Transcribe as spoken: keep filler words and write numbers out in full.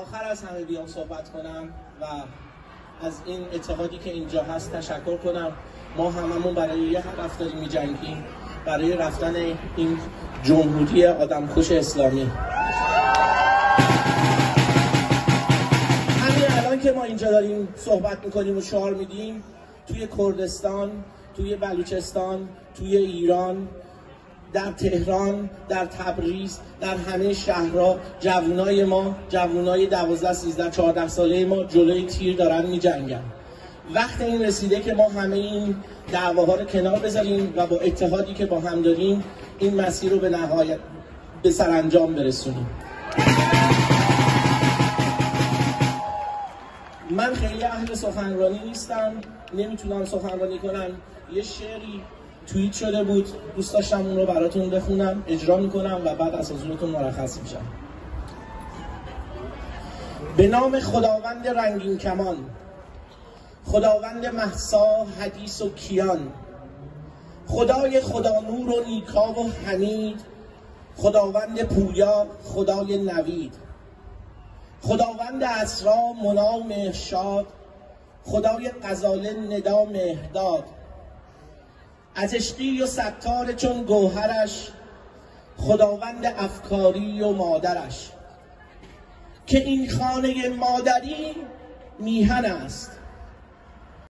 آخر از همه بیام صحبت کنم و از این اتحادی که اینجا هست تشکر کنم. ما هممون برای یه هدف داریم می‌جنگیم، برای رفتن این جمهوری آدمکش اسلامی. همین الان که ما اینجا داریم صحبت میکنیم و شعار میدیم، توی کردستان، توی بلوچستان، توی ایران، در تهران، در تبریز، در همه شهرها جوانای ما، جوانای دوازده، سیزده، چهارده ساله ما جلوی تیر دارن می‌جنگن. وقت این رسیده که ما همه این دعواها رو کنار بذاریم و با اتحادی که با هم داریم این مسیر رو به نهایت به سرانجام برسونیم. من خیلی اهل سخنرانی نیستم، نمیتونم سخنرانی کنم. یه شعری توییت شده بود، دوست داشتم اون رو براتون بخونم، اجرا میکنم و بعد از حضورتون مرخص میشم. به نام خداوند رنگین کمان، خداوند مهسا حدیث و کیان، خدای خدا نور و نیکا و حمید، خداوند پویا خدای نوید، خداوند اسرا منا و مهرشاد، خدای غزاله ندا مهرداد، ازشقی و ستار چون گوهرش، خداوند افکاری و مادرش. که این خانه مادری میهن است،